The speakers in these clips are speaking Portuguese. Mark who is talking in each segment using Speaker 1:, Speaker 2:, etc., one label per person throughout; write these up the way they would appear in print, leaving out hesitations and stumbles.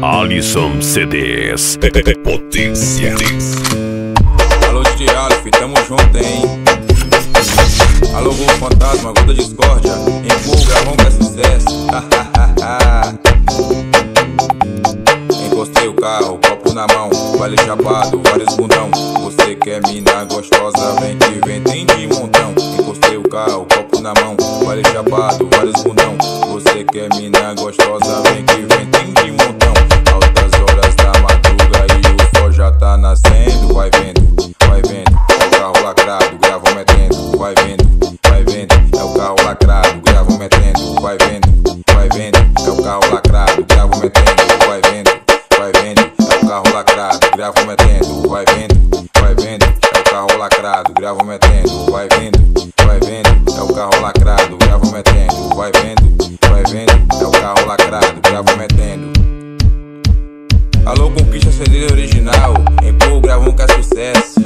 Speaker 1: Alisson CDs. Potência.
Speaker 2: Alô, DJ Alf, tamo junto, hein? Alô, Gol Fantasma, Gol da Discórdia. Empurra, gravão que é sucesso. Encostei o carro, copo na mão, vale chapado, vários bundão. Você quer mina gostosa, vem que vem, tem de montão. Encostei o carro, copo na mão, vale chapado, vários bundão. Você quer mina gostosa, vem que vem, tem de montão. Altas horas da madruga e o sol já tá nascendo. Vai vendo, é o carro lacrado, gravo metendo. Vai vendo, é o carro lacrado, gravo metendo. Vai vendo, é o carro lacrado, gravo metendo. Vai vendo, é o carro lacrado, gravo metendo. Vai vendo, é o carro lacrado, gravo metendo. Vai vendo, é o carro lacrado, gravo metendo. Vai vendo, é o carro lacrado, gravo metendo. Alô, conquista CD original, empurra, gravão que é sucesso.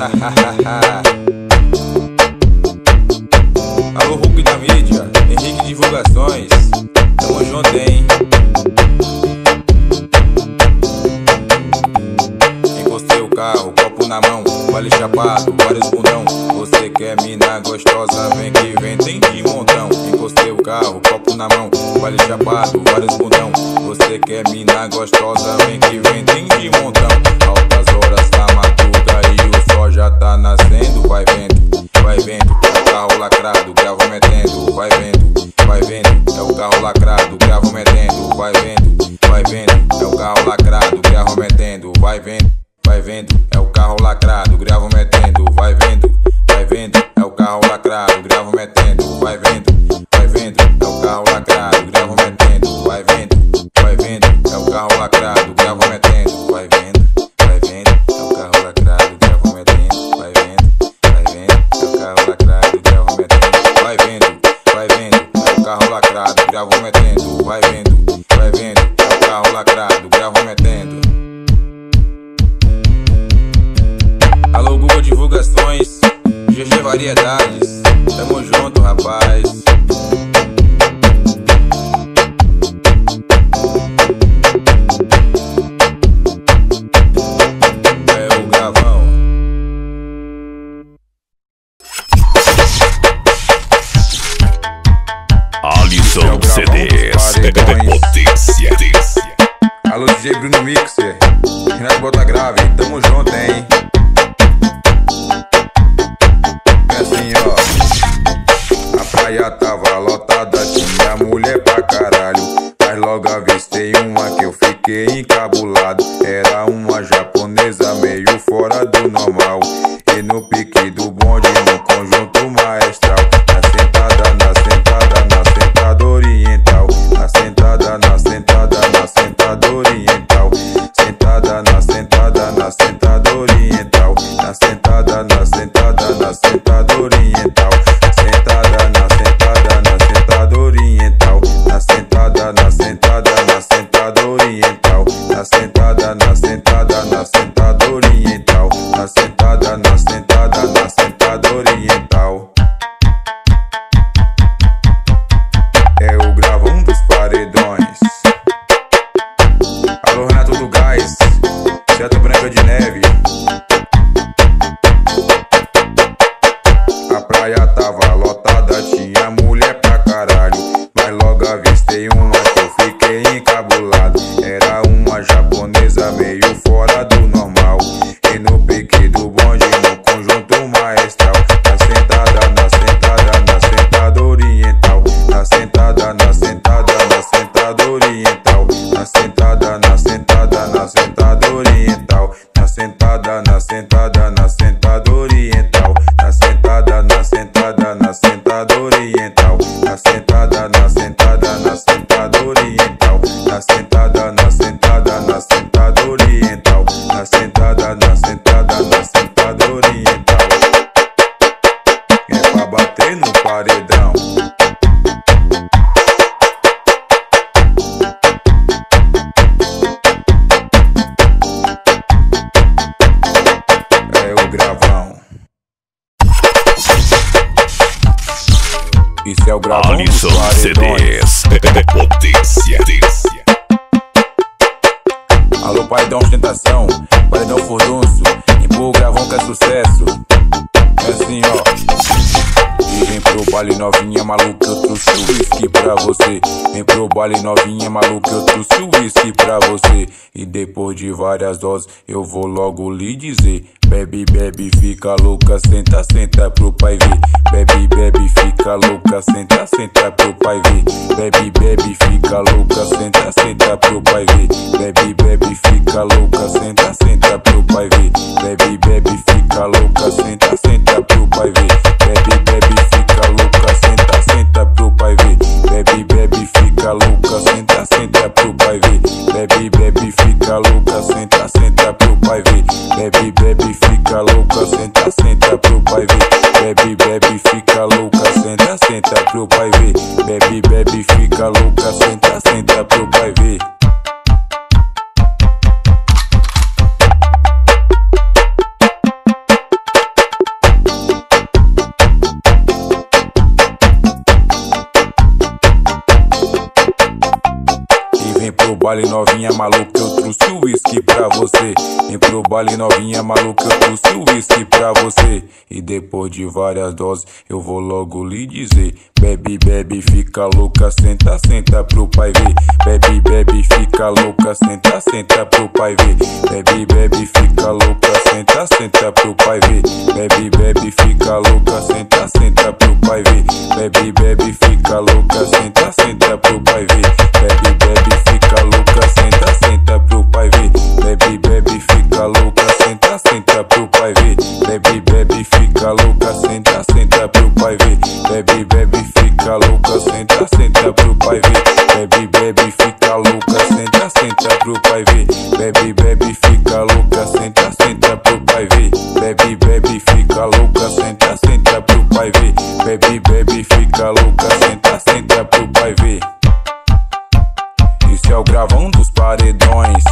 Speaker 2: Alô, Hulk da mídia, Henrique Divulgações, tamo junto, hein? Encostei o carro, copo na mão, vale chapado, vários bundão. Você quer mina gostosa, vem que vem, tem de montão. Encostei o carro, copo na mão, vale chapado, vários bundão. Você quer mina gostosa, vem que vem, tem de montão. Altas horas da madruga e o sol já tá nascendo. Vai vendo, é o carro lacrado, gravo metendo. Vai vendo, é o carro lacrado, gravo metendo. Vai vendo, é o carro lacrado, gravo metendo. Vai vendo, é o carro lacrado, gravo metendo. Vai vendo, é o carro lacrado, gravo metendo. Vai vendo, é o carro lacrado, gravo metendo. Vai vendo, é o carro lacrado, gravo metendo. Vai vendo, é o carro lacrado, gravo metendo. Vai vendo, é o carro lacrado, gravo metendo. Vai vendo, é o carro lacrado, gravo metendo. Vai vendo, é o carro lacrado, gravo metendo. Alô, Google Divulgações, GG Variedades, tamo junto, rapaz. É o gravão.
Speaker 1: Alisson CDs. Potência.
Speaker 2: Alô, DJ Bruno Mixer, Renato Bota Grave, tamo junto, hein? É assim, ó. A praia tava lotada, tinha mulher pra caralho. Mas logo avistei uma que eu fiquei encabulado. Era uma japonesa meio fora do normal. E no pique do bonde, no conjunto maestral. Na sentada oriental. Na sentada oriental. Sentada oriental. Na sentada oriental. Sentada oriental. Na sentada oriental. Na sentada oriental. Na sentada oriental. É o gravão dos paredões. Alô, Renato do Gás, Certo Branca de Neve. A praia tava lotada, tinha mulher pra caralho. Mas logo avistei uma que eu fiquei encabulado. Era uma japonesa meio fora do normal. E no pique do bonde, no conjunto maestral. Na sentada oriental. Na sentada oriental. Na sentada oriental. Na sentada oriental. Na sentada oriental. Na sentada oriental. Na sentada oriental. Na sentada oriental. É pra bater no paredão. É o gravão. Isso é o gravão
Speaker 1: Alisson
Speaker 2: dos paredões.
Speaker 1: CDs. Potência.
Speaker 2: meu paredão ostentação, paredão furdunço, empurra o gravão que é sucesso. É assim, ó. E vem pro baile novinha maluca, eu trouxe o whisky pra você. Vem pro baile novinha maluca, eu trouxe o whisky pra você. E depois de várias doses, eu vou logo lhe dizer: bebe, bebe, fica louca, senta, senta pro pai ver. Bebe, bebe, fica louca, senta, senta pro pai ver. Bebe, bebe, fica louca, senta, senta pro pai ver. Bebe, bebe, fica louca, senta, senta pro pai ver. Bebe, bebe, fica louca, senta, senta pro pai ver. Bebe, bebe, fica louca, senta, senta pro pai ver. Bebe, bebe, fica louca, senta, senta pro pai ver. Bebe, bebe, fica louca, senta, senta pro pai ver. Bebe, bebe, fica louca, senta, senta pro pai ver. Bebe, bebe, fica louca, senta, senta pro pai ver. Bebe, bebe, fica louca, senta, senta pro pai ver. Vem pro baile novinha maluca, eu trouxe o whisky pra você. Vem pro baile novinha maluca, eu trouxe o whisky pra você. E depois de várias doses, eu vou logo lhe dizer: bebe, bebe, fica louca, senta, senta pro pai ver. Bebe, bebe, fica louca, senta, senta pro pai ver. Bebe, bebe, fica louca, senta, senta pro pai ver. Bebe, bebe, fica louca, senta, senta pro pai ver. Bebe, bebe, fica louca, senta, senta pro pai ver. Bebe, bebe, fica louca, senta, senta pro pai ver. Bebe, bebe, fica louca, senta, senta pro pai ver. Bebe, bebe, fica louca, senta, senta pro pai ver. Bebe, bebe, fica louca, senta, senta pro pai ver. Bebe, bebe, fica louca, senta, senta pro pai ver. Bebe, bebe, fica louca, senta, senta pro pai ver. Bebe, bebe, fica louca, senta, senta pro pai ver. Bebe, bebe, fica louca, senta, senta pro pai ver. Isso é o gravão dos paredões.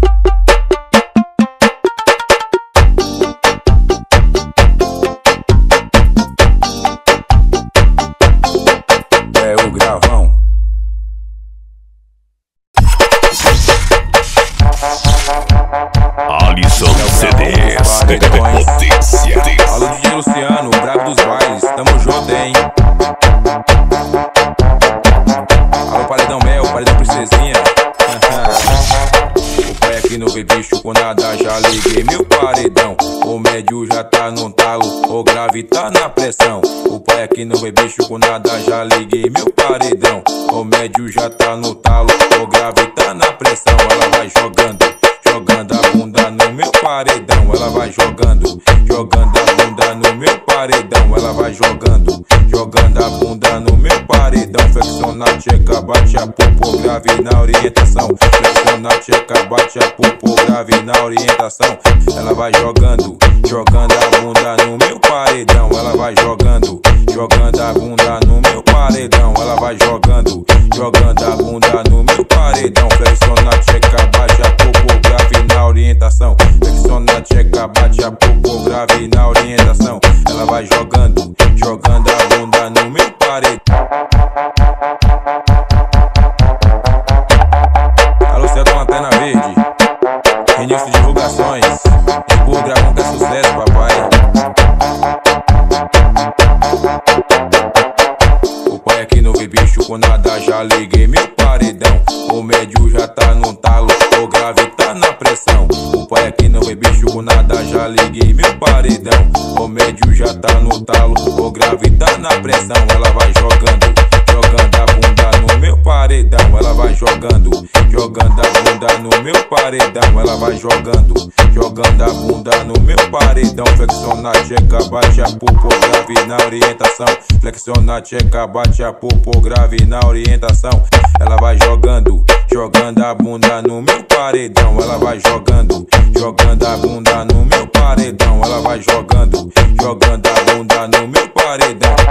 Speaker 2: É o gravão.
Speaker 1: Alisson CDs, potência.
Speaker 2: Alô DJ Luciano, o brabo dos bailes, tamo junto, hein? Alô paredão Mel, paredão princesinha. O pai aqui no vê bicho com nada, já liguei meu paredão. O médio já tá no talo, o grave tá na pressão. O pai aqui no vê bicho com nada, já liguei meu paredão. O médio já tá no talo, o grave tá na pressão. Ela vai jogando, jogando a bunda no meu paredão. Ela vai jogando, jogando a bunda no meu paredão. Ela vai jogando, jogando a bunda no meu paredão. Flexiona a tcheca, bate a popo, grave na orientação. Flexiona a tcheca, bate a popo, grave na orientação. Ela vai jogando, jogando a bunda no meu paredão. Ela vai jogando, jogando a bunda no meu paredão. Ela vai jogando, jogando a bunda no meu paredão. Flexiona a tcheca, bate a popo, grave na orientação. Flexiona a tcheca, bate a popo, grave na orientação. Ela vai jogando, jogando a bunda no meu paredão. Alô, Celton Antena Verde, início de divulgações. Empurra o gravão que é sucesso, papai. O pai aqui no vê bicho com nada, já liguei meu paredão. O médio já tá no talo, o grave tá na pressão. O pai aqui não vê bicho com nada, já liguei meu paredão. O médio já tá no talo, o grave tá na pressão. Ela vai jogando, jogando a bunda no meu paredão. Ela vai jogando, jogando a bunda no meu paredão. Ela vai jogando, jogando a bunda no meu paredão. Flexiona a tcheca, bate a popo, grave na orientação. Flexiona a tcheca, bate a popo, grave na orientação. Ela vai jogando, jogando a bunda no meu paredão. Ela vai jogando, jogando a bunda no meu paredão. Ela vai jogando, jogando a bunda no meu paredão.